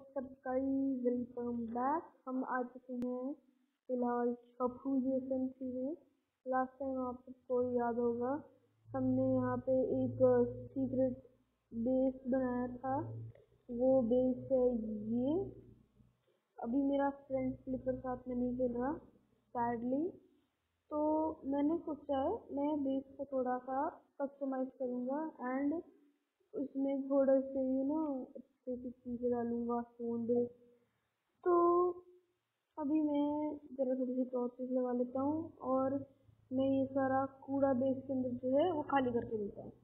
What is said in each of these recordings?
Guys, welcome back. हम आ चुके हैं फिलहाल छपू जैसन में। लास्ट टाइम आप सबको याद होगा हमने यहाँ पे एक सीक्रेट बेस बनाया था। वो बेस है ये। अभी मेरा फ्रेंड स्लीपर साथ में नहीं खेल रहा सैडली, तो मैंने सोचा है मैं बेस को थोड़ा सा कस्टमाइज करूँगा एंड उसमें थोड़ा से अच्छे से चीज़ें डालूँगा, स्टोन बेस। तो अभी मैं ज़रा थोड़ी सी प्रोसेस लगा लेता हूँ और मैं ये सारा कूड़ा बेस के अंदर जो है वो खाली करके देता हूँ।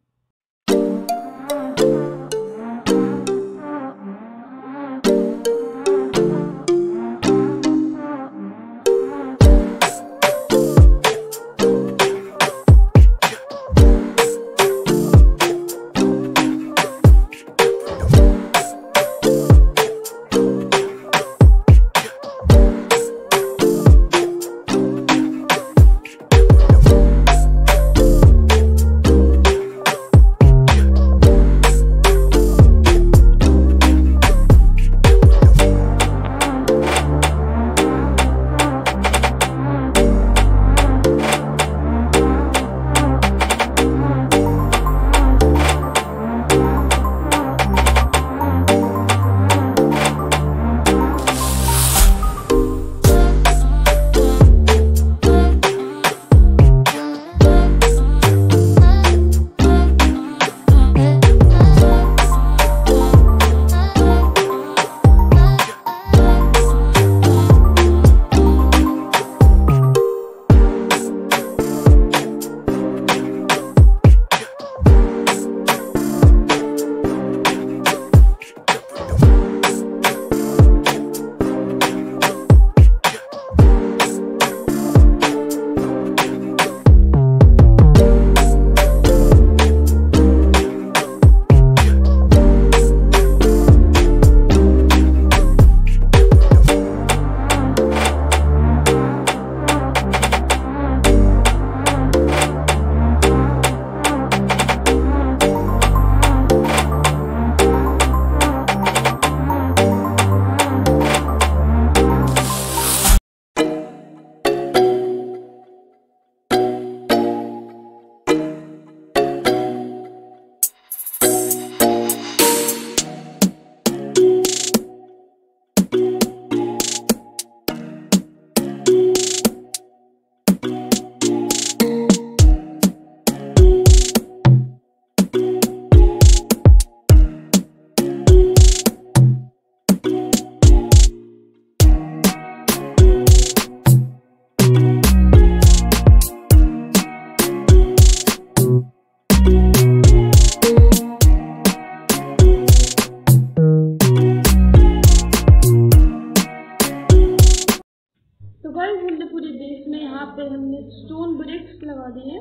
तो गाइस, हमने पूरे बेस में यहाँ पे हमने स्टोन ब्रिक्स लगा दिए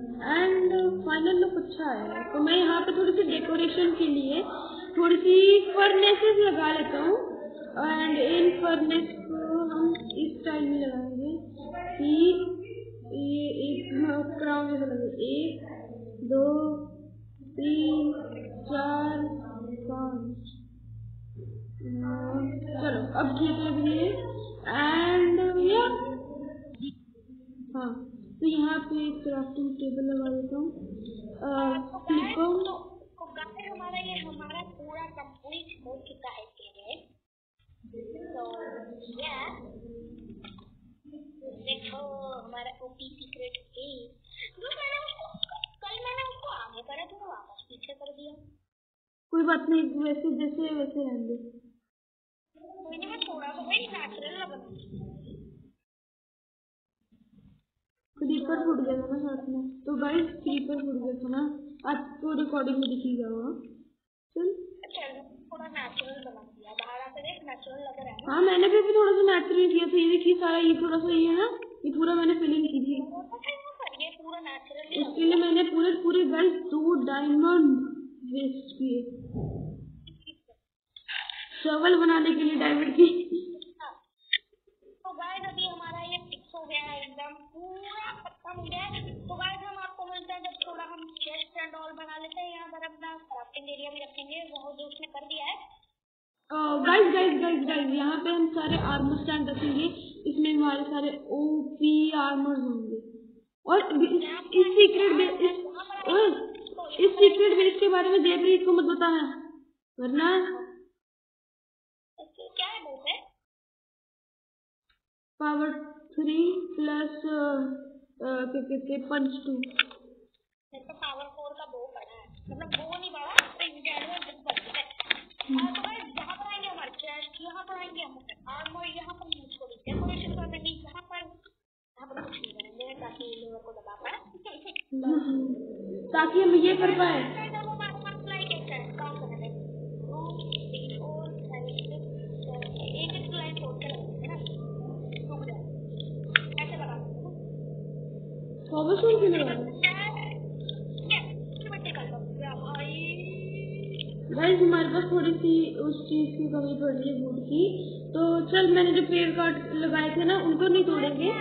एंड फाइनल लुक अच्छा है। तो मैं यहाँ पे थोड़ी सी डेकोरेशन के लिए थोड़ी सी फर्नेसेस लगा लेता हूँ एंड इन फर्नेस को हम इस स्टाइल में लगाएंगे कि ये एक क्राउन जैसा लगे। 1 2 3 4 5। चलो अब ठीक लग रही है एंड हाँ, तो यहाँ पे एक क्राफ्टिंग टेबल लगा देता हूँ। हमारा पूरा कंप्लीट हो चुका है तो देखो हमारा ओपी सीक्रेट है। कल मैंने उसको आगे करा तो वापस पीछे कर दिया। कोई बात नहीं, वैसे जैसे वैसे रहने दो। मैं थोड़ा सा वही नेचुरल लगा। क्रीपर फूट गया था ना साथ में, तो गाइस क्रीपर फूट गया था ना, आज तो रिकॉर्डिंग में दिखेगा वो। चल थोड़ा नेचुरल बना दिया, बाहर आकर देख नेचुरल लग रहा है। हाँ, मैंने भी थोड़ा सा नेचुरल किया था। ये देखिए सारा, ये थोड़ा सा ये है ना, ये पूरा मैंने फिलिंग की थी। ये पूरा नेचुरल, इसके लिए मैंने पूरे गाइस 2 डायमंड वेस्ट किए शवल बनाने के लिए डायमंड की। तो गाइस अभी हमारा ये फिक्स हो गया है, एकदम पूरा खत्म हो गया है। तो गाइस हम आपको मिलते हैं जब थोड़ा हम चेस्ट एंड ऑल बना लेते हैं। यहाँ पर अपना क्राफ्टिंग एरिया भी रखेंगे, बहुत जो उसने कर दिया है। गाइस गाइस गाइस गाइस यहाँ पे हम सारे आर्मर स्टैंड रखेंगे, इसमें हमारे सारे ओपी आर्मर होंगे। और इस सीक्रेट बेस के बारे में जयप्रीत को मत बताना, वरना क्या है बोलते पावर 3 प्लस क्या कहते हैं पंच 2। मेरे को पावर 4 का बो पड़ा है, मतलब बो नहीं पड़ा तो इंडियन में बचता है। तो गाइस यहाँ पर आएंगे हमारे चेस्ट, यहाँ पर आएंगे हम आर्मर, यहाँ पर यूज को डेकोरेशन कर देंगे, यहाँ पर कुछ नहीं करेंगे ताकि लेवर को दबा पाए, ताकि हम ये कर पाए। गाइस हमारे पास थोड़ी सी उस चीज की कमी पड़ रही है वुड की, तो चल मैंने जो पेड़ काट लगाए थे ना उनको नहीं तोड़ेंगे।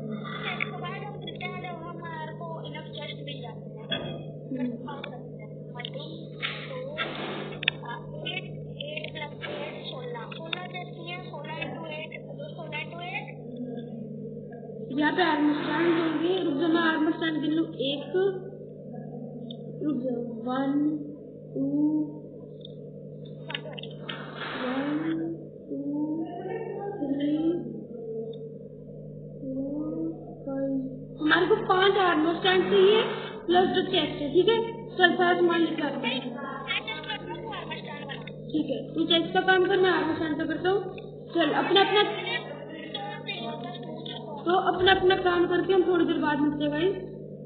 यहाँ पे आर्मर स्टैंड होंगे, रुक जाओ मैं आर्मर स्टैंड गिन लूं। 1 रुक जाओ 1 2 3 हमारे को 5 आर्मर स्टैंड चाहिए प्लस जो चेस्ट है, ठीक है। चल सारा सामान लेकर आते हैं। ठीक है तू चेस्ट का काम कर, मैं आर्मर स्टैंड का करता हूँ। चल अपना अपना काम करके हम थोड़ी देर बाद मिलते हैं गाइस।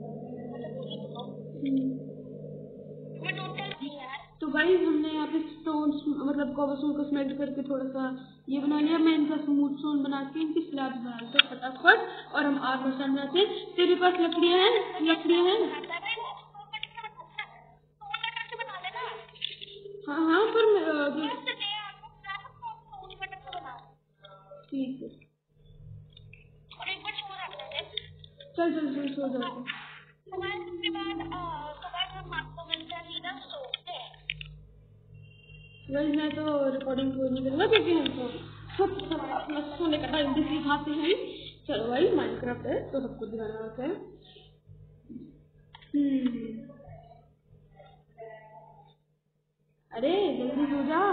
तो गाइस हमने यहाँ पे स्टोन मतलब कोबलस्टोन को स्मेल्ट करके थोड़ा सा ये बना लिया। मैं इनका स्मूथ स्टोन बना के इनकी स्लैब बना लेते हैं फटाफट, और हम आर्मर स्टैंड बनाते हैं। तेरे पास लकड़ियाँ हैं? हाँ पर ठीक है चल सो जाओ। मैं तो रिकॉर्डिंग कोई नहीं करूँगा क्योंकि हमको अपना सोने का टाइम भी सिखाते हैं। चलो भाई माइनक्राफ्ट है तो सबको दिखाना होता है। अरे जल्दी सो जा।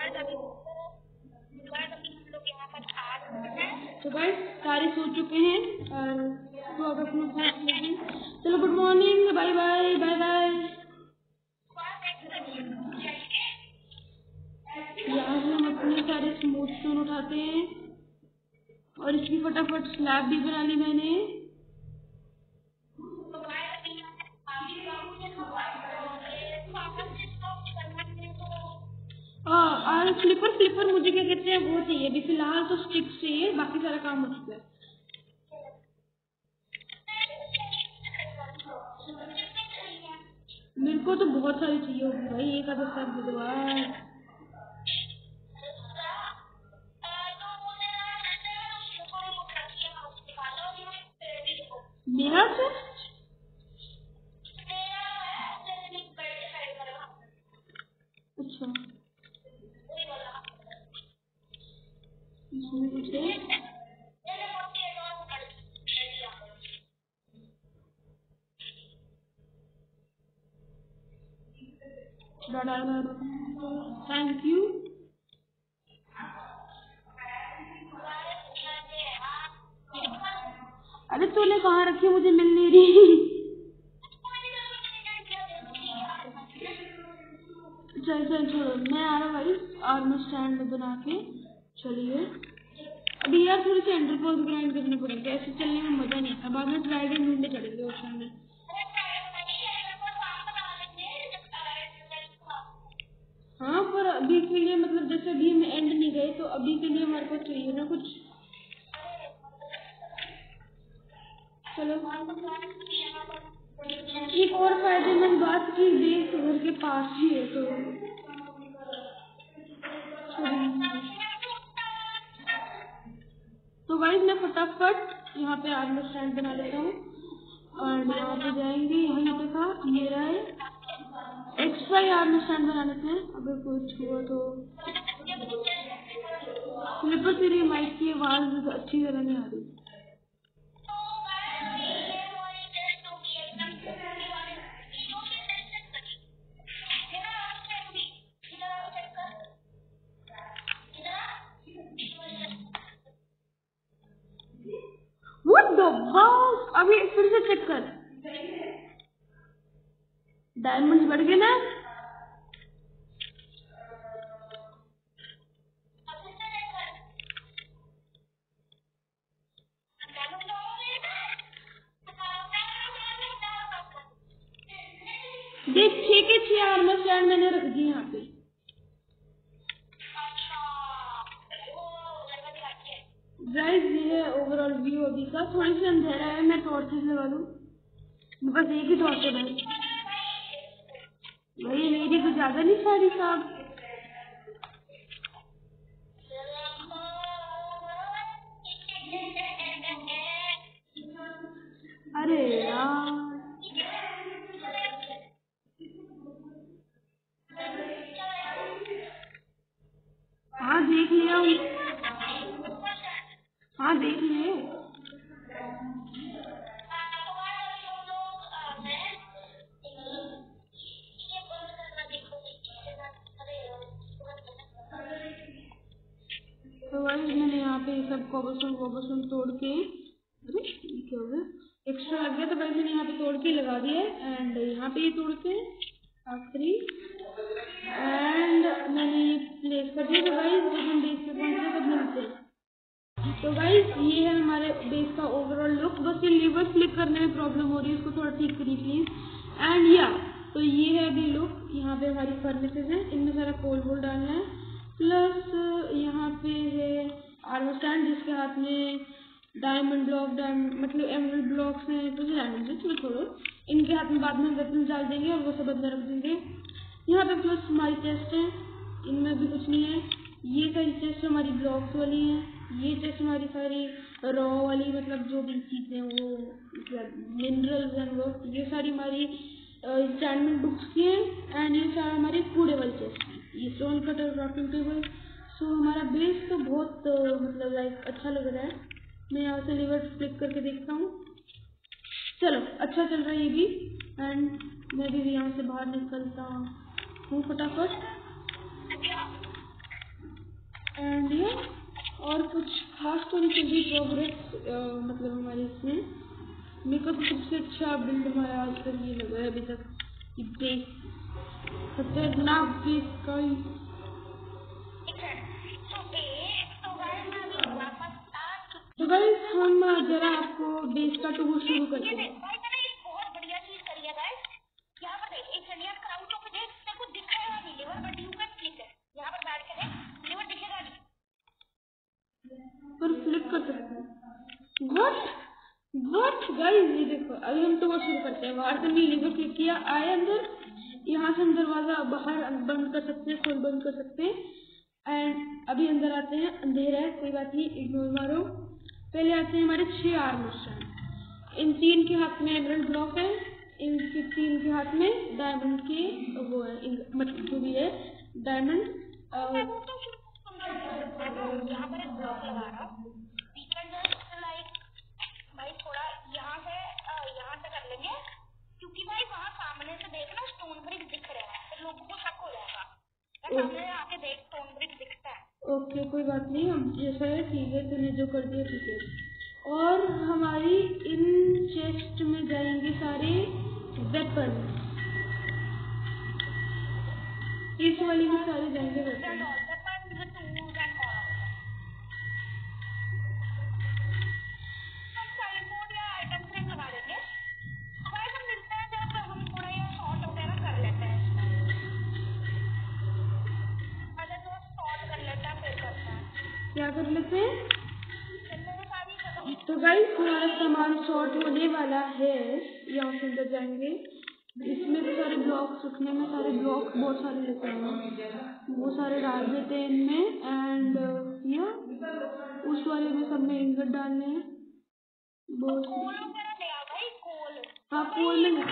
तो भाई सारे सो चुके हैं और तो अब चलो good morning, bye bye bye bye. यहाँ से हम अपने सारे स्मूथ स्टोन उठाते हैं और इसकी फटाफट स्लैब भी बना ली मैंने। और स्लीपर मुझे क्या कहते हैं वो चाहिए अभी फिलहाल तो स्टिक्स चाहिए, बाकी सारा काम हो चुका है। मेरे को तो बहुत सारी चाहिए होगी भाई, एक आधा सब दे दो यार। मेरा तो अच्छा थैंक यू। अरे तूने कहाँ रखी, मुझे मिल नहीं रही। चल छोड़ो, मैं आ रहा हूँ भाई आर्मर स्टैंड बना के। चलिए अभी यार थोड़ी सी एंडर पर्ल्स ग्राइंड करने पड़ेंगे, ऐसे चलने में मजा नहीं आता। बाद में ट्राइडेंट ढूंढने चलेंगे ओशन में। हाँ पर अभी के लिए मतलब जैसे अभी हम एंड नहीं गए तो अभी के लिए हमारे को चाहिए ना कुछ। चलो एक और फायदेमंद बात की बेस घर के पास ही है तो गाइस मैं फटाफट यहाँ पे आर्मर स्टैंड बना लेता हूँ और यहाँ पे जाएंगे। यहाँ पे था मेरा है एक्स्ट्रा आर्मर स्टैंड बना लेते हैं अगर कुछ हुआ तो। पर तेरी माइक की आवाज अच्छी तरह नहीं आ रही। What the fuck? अभी फिर से चेक कर, डायमंड्स बढ़ गए ना? देख 6 के 6 आर्मर स्टैंड मैंने रख दिए यहाँ पे। गाइस ये है ओवरऑल व्यू अभी का। थोड़ी सी अंधेरा है, मैं टॉर्चेस लगा लूँ। बस एक ही टॉर्च है भाई मेरी तो ज्यादा नहीं सारी साहब। अरे यार हाँ देख लिया, हाँ देख लिए। तो गाइस मैंने यहाँ पे सब कॉबलस्टोन तोड़ के, अरे ये क्या हो गया, एक्स्ट्रा लग गया तो गाइस मैंने यहाँ पे तोड़ के लगा दिया। एंड यहाँ पे ये तोड़ के आखिरी, एंड मैंने ये प्लेस कर दिया। तो गाइस जब हम बेस पे पहुंचे तब मिलते हैं। तो गाइस ये है हमारे बेस का ओवरऑल लुक। बस ये लीवर क्लिक करने में प्रॉब्लम हो रही है, इसको थोड़ा ठीक करिए प्लीज। एंड या तो ये है अभी लुक। यहाँ पे हमारी फर्नेसेस हैं, इनमें सारा कोल वोल डालना है। प्लस यहाँ पे है आर्मर स्टैंड जिसके हाथ में डायमंड ब्लॉक, मतलब एमरल्ड ब्लॉक्स हैं, कुछ डायमंड है इसमें छोड़ो, इनके हाथ में बाद में वेपन डाल देंगे और वो सब अंदर रख देंगे। यहाँ पे प्लस हमारी चेस्ट है, इनमें भी कुछ नहीं है। ये सारी चेस्ट हमारी ब्लॉक्स वाली हैं। ये चेस्ट हमारी सारी रॉ वाली, मतलब जो भी चीजें वो मतलब मिनरल्स हैं वो, ये सारी हमारी एन्चेंटमेंट बुक्स की हैं। एंड ये सारा हमारी कूड़े वाली चेस्ट है। ये stone cutter crafting table. So हमारा बेस तो बहुत मतलब लाइक अच्छा लग रहा है। मैं यहाँ से लीवर क्लिक करके देखता हूँ। चलो अच्छा चल रहा है ये भी। एंड मैं भी यहाँ से बाहर निकलता हूँ फटाफट। एंड ये और कुछ खास तो नहीं चल रही प्रोग्रेस, मतलब हमारी इसमें। मेरे को तो सबसे अच्छा बिल्ड हमारा आज तक ये लगा है अभी तक, ये बेस खतरनाक बेस का ही। तो गाइस हम जरा आपको बेस का टूर शुरू करते हैं। बहुत बढ़िया चीज करी है गाइस। यहाँ पर देख एक इंडियन क्राउड को देख, तेरे को दिखेगा नहीं lever, but you can click है। यहाँ पर बैठ के देख, लीवर दिखेगा नहीं पर क्लिक कर सकते हैं। व्हाट गाइस ये देखो, अभी हम टूर शुरू करते हैं। बाहर से हमने लीवर क्लिक किया, आए अंदर, यहाँ से हम दरवाजा बाहर बंद कर सकते हैं, खोल बंद कर सकते हैं। एंड अभी अंदर आते हैं, अंधेरा है कोई बात नहीं, इग्नोर मारो। पहले आते हैं हमारे 6 आर्मर स्टैंड। इन 3 के हाथ में एमरल्ड ब्लॉक है, इनके 3 के हाथ में डायमंड के वो है, मतलब जो भी है डायमंड। यहाँ पर एक ब्लॉक लगा रहा हूँ, लाइक भाई थोड़ा यहाँ से कर लेंगे, क्योंकि भाई वहाँ सामने से देखना स्टोन ब्रिक दिख रहा है, फिर लोगों को शक हो जाएगा। सामने आके देख स्टोन ब्रिक दिखता है। ओके कोई बात नहीं, अब जैसा है ठीक है, तूने जो कर दिया ठीक है। और हमारी इन चेस्ट में जाएंगे सारे वेपन, इस वाली में सारे जाएंगे वेपन। क्या कर लेते हैं? तो गाइस हमारा सामान शॉर्ट होने वाला है, यहाँ से अंदर जाएंगे। इसमें तो सारे ब्लॉक्स रखने में, सारे ब्लॉक बहुत सारे लेते हैं, वो सारे डाल देते हैं इनमें। एंड या उस वाले में सब में इंगट डालने हैं बहुत। हाँ कोल में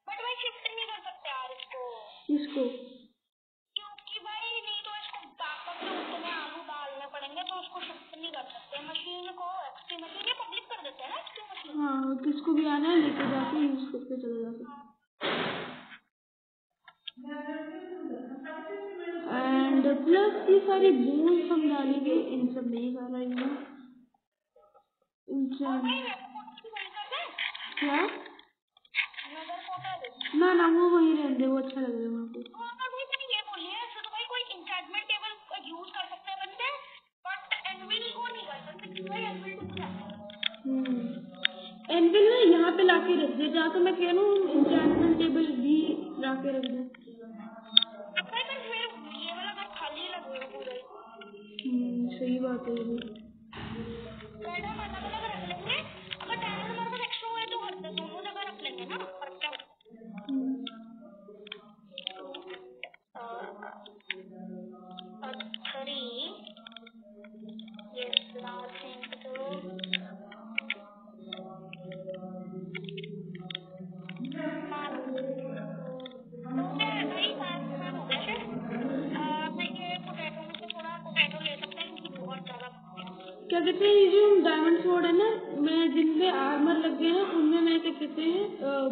इसको, क्योंकि भाई नहीं तो इसको बैकअप किसको भी आना है लेके जाके यूज करके चले जा सकते। एंड प्लस ये सारी बोन्स हम डालेंगे, इन सब नहीं कर रही हूँ। क्या ना वो वही रहते, वो अच्छा लग रहा है वहाँ पे। एनविल ना यहाँ पे लाके रख दे, जहाँ तो मैं कह रहा हूँ इंचेंटमेंट टेबल भी लाके रख दे। सही बात है ये। क्या कहते हैं, ये जो डायमंड स्वॉर्ड है ना, मैं जिनमें आर्मर लग गए हैं उनमें मैं क्या कहते हैं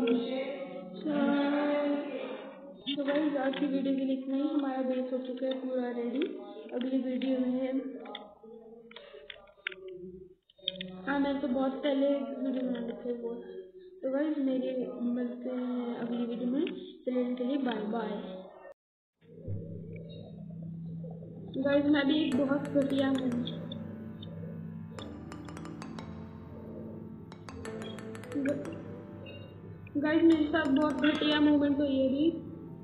तो भाई आज की वीडियो के लिए इतना ही। हमारा बेस हो चुका है पूरा रेडी। अगली वीडियो में हाँ मैंने तो बहुत पहले वीडियो बना रखा है वो। तो भाई मेरे मिलते हैं अगली वीडियो में, चलने के लिए बाय बाय। गाइस मैं भी एक बहुत घटिया हूँ। गाइस मेरे साथ बहुत घटिया मोमेंट हुई है अभी।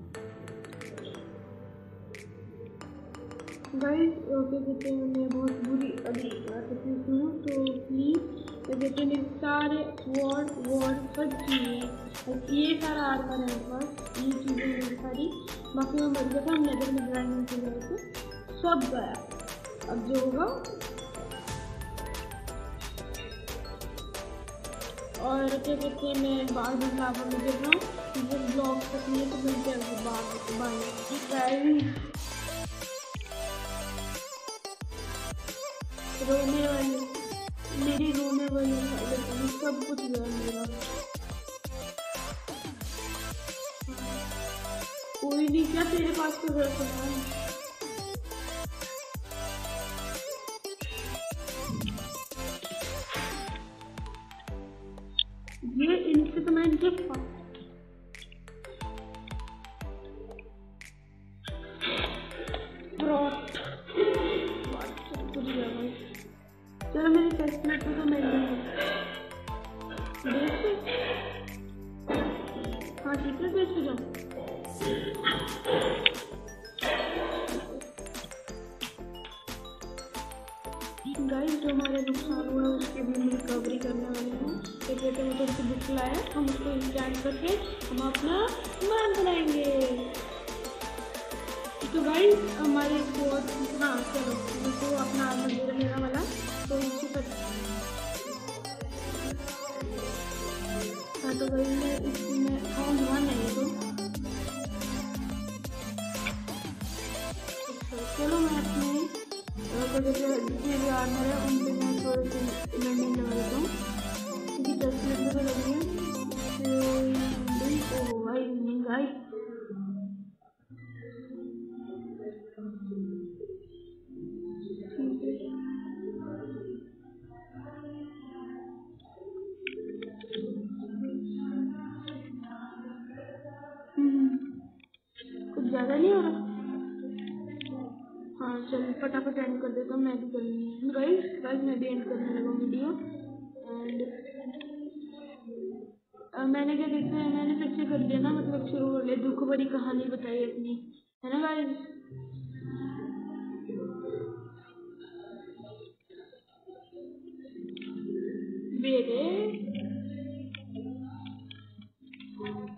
गाइस क्या कहते हैं, मैं बहुत बुरी अभी तकलीफ हूँ, तो प्लीज़ क्या कहते हैं मेरे सारे वॉर्ड सब चाहिए। ये सारा आर्मर है मेरे पास, ये चीज़ें मेरी सारी। बाकी मैं मर गया था, हम नजर में ड्राइंग के गए थे, सब गया। अब जो होगा और क्या कहते हैं मैं बाहर बदलाव में देख रहा हूँ, मुझे ब्लॉग तक नहीं तो मिलते हैं बाहर। रोने वाली मेरी रोने वाली सब कुछ गया मेरा। कोई भी क्या तेरे पास तो घर है। ये इनसे तो मैं इनके चलो मेरे टेस्टमेट तो मिल गई हाँ ठीक है बेच जाओ। गाइस जो हमारे नुकसान हुआ उसके भी हम रिकवरी करने वाले हैं। एक बेटे में तो उसको बुक लाया, हम उसको इंस्टॉल करके हम अपना सामान बनाएंगे। तो गाइस हमारे बहुत हाँ चलो तो अपना मंदिर मेरा वाला तो इसके पर हाँ तो गाइस मैं इसमें अकाउंट 1 है तो चलो मैं अपने जितने भी आर्मर है उन पर मैं थोड़े से लैंडिंग लगा देता हूँ क्योंकि 10 मिनट तो लगी है। ओ भाई नहीं गाइस कुछ ज़्यादा नहीं हो रहा। हाँ चलो फटाफट एंड कर देता हूँ, मैं भी करनी है गाइस मैं भी एंड करने लगा वीडियो। एंड मैंने क्या देखते हैं मैंने फिर से कर दिया ना, मतलब शुरू हो लिया, दुख भरी कहानी बताई अपनी, है ना guys.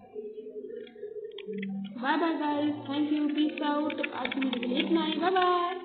Bye bye guys, thank you, peace out. आज की वीडियो इतना ही, बाय बाय।